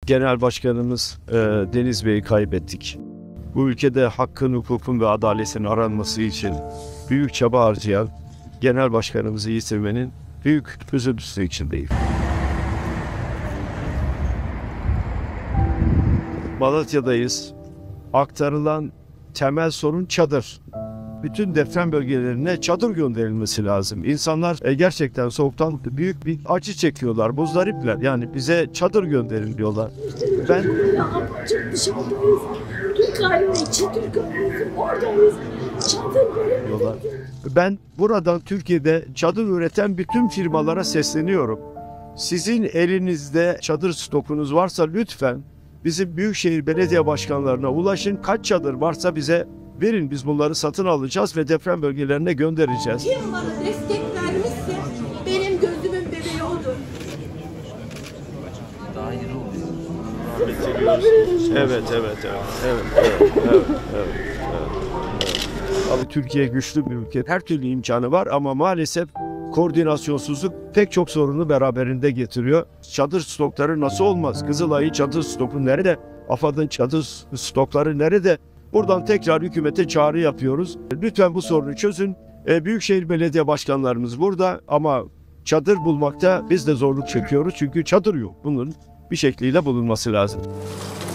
Genel Başkanımız Deniz Bey'i kaybettik. Bu ülkede hakkın, hukukun ve adaletin aranması için büyük çaba harcayan Genel Başkanımızı yitirmenin büyük üzüntüsü içindeyim. Malatya'dayız. Aktarılan temel sorun çadır. Bütün deprem bölgelerine çadır gönderilmesi lazım. İnsanlar gerçekten soğuktan büyük bir acı çekiyorlar, muzdaripler. Yani bize çadır gönderin diyorlar. Ben Çok dışarıdayız. Türkiye'yle çadır gönderiyoruz. Oradayız. Çadır diyorlar. Ben buradan Türkiye'de çadır üreten bütün firmalara sesleniyorum. Sizin elinizde çadır stokunuz varsa lütfen bizim Büyükşehir Belediye Başkanlarına ulaşın. Kaç çadır varsa bize verin, biz bunları satın alacağız ve deprem bölgelerine göndereceğiz. Kim bana destek vermişse benim gözümün bebeği odur. Evet. Abi Türkiye güçlü bir ülke. Her türlü imkanı var ama maalesef koordinasyonsuzluk pek çok sorunu beraberinde getiriyor. Çadır stokları nasıl olmaz? Kızılay'ın çadır stoku nerede? AFAD'ın çadır stokları nerede? Buradan tekrar hükümete çağrı yapıyoruz. Lütfen bu sorunu çözün. Büyükşehir Belediye Başkanlarımız burada ama çadır bulmakta biz de zorluk çekiyoruz. Çünkü çadır yok. Bunun bir şekliyle bulunması lazım.